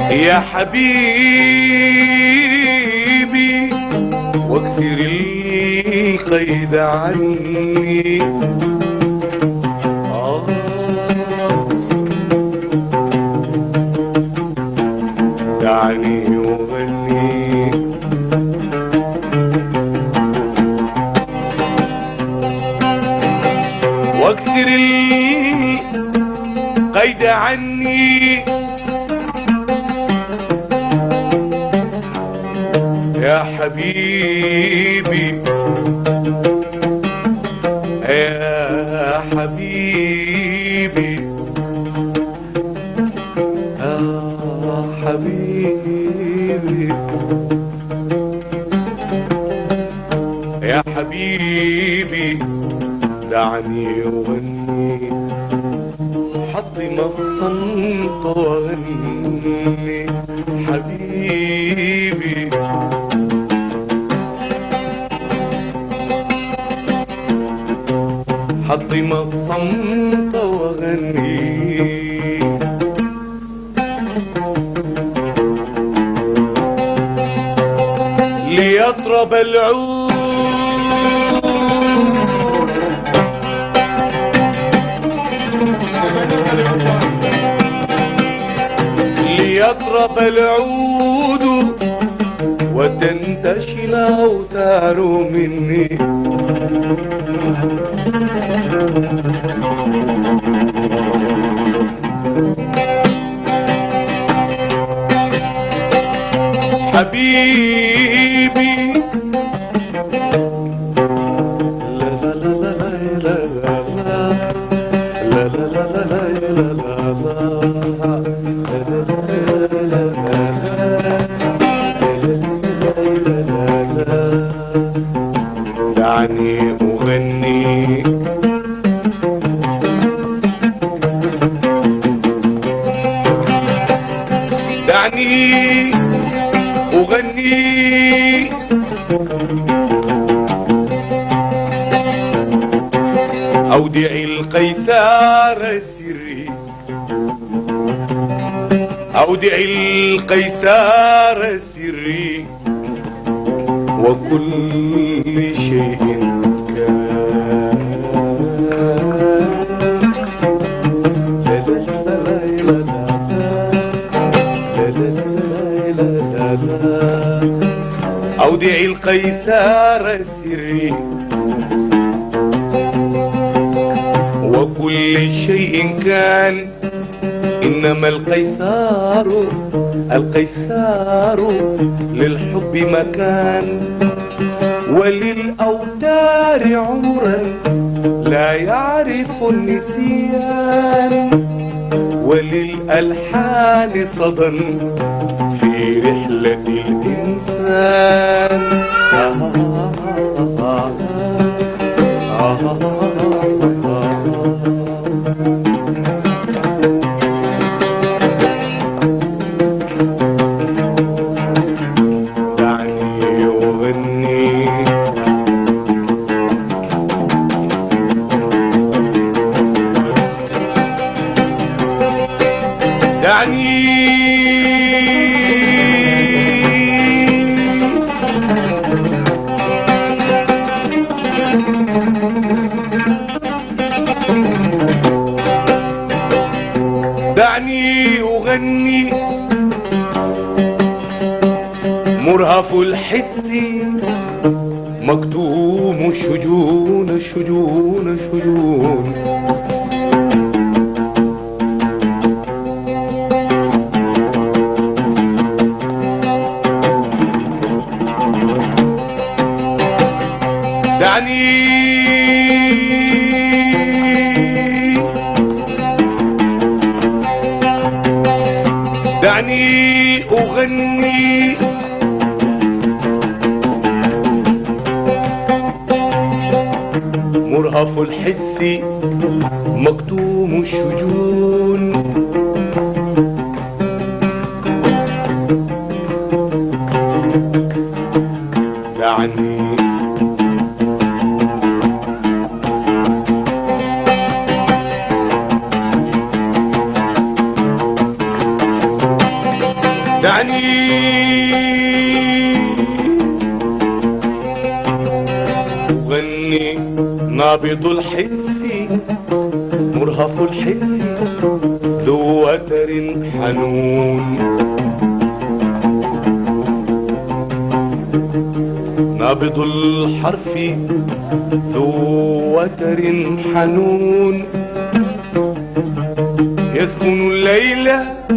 يا حبيبي واكسر القيد عني. دعني أغني واكسر القيد عني. يا حبيبي يا حبيبي يا حبيبي يا حبيبي دعني أغني حطم الصمت وأغني. حبيبي حطم الصمت وغني. ليطرب العود ليطرب العود وتنتشي الأوتار مني. حبيبي لا لا لا لا لا لا لا لا. دعني أغني دعني أغني أودع القيثار سري أودع القيثار سري وكل شيء أودع القيثار سري وكل شيء كان. إنما القيثار للحب مكان وللأوتار عمرا لا يعرف النسيان وللألحان صدى في رحلة الإنسان. دعني أغني دعني دعني أغني مرهف الحس مكتوم الشجون الشجون الشجون. دعني دعني أغني مرهف الحس مكتوم الشجون. دعني دعني أغني نابض الحس مرهف الحس ذو وتر حنون نابض الحرف ذو وتر حنون يسكن الليل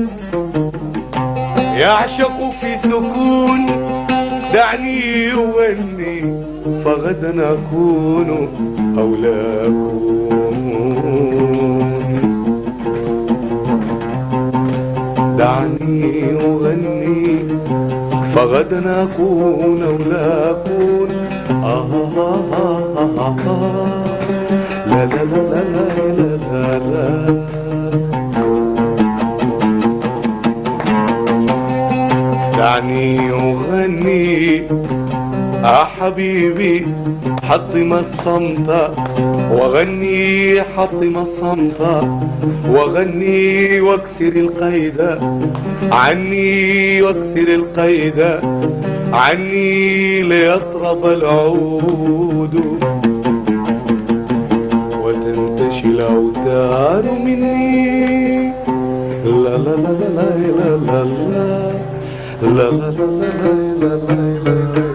يعشق في سكون دعني أغني فغدا أكون أو لا أكون دعني أغني فغدا أكون أو لا أكون لا لا لا لا لا لا دعني أغني حبيبي حطم الصمت وغني حطم الصمت وغني واكسر القيد عني واكسر القيد عني ليطرب العود وتنتشي الأوتار مني لا لا لا لا لا لا لا لا لا لا لا لا لا